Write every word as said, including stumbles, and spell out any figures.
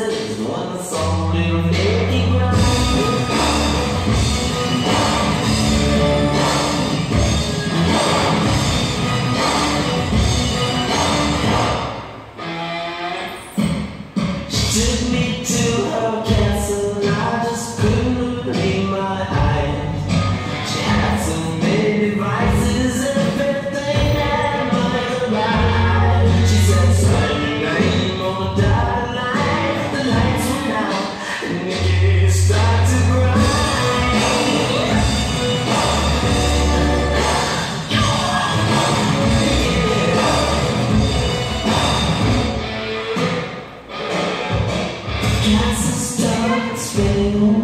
is one song little Nikki ground. She took me to her castle and I just couldn't believe my eyes. She had so many devices, everything that might arrive. She said, "Sign your name on the dotted line." The lights went out and Nikki started to cry. Castles start spinning.